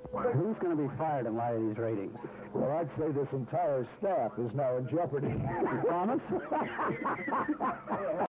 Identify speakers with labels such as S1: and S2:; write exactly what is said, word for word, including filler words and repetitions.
S1: Who's going to be fired in light of these ratings?
S2: Well, I'd say this entire staff is now in jeopardy.
S1: You promise?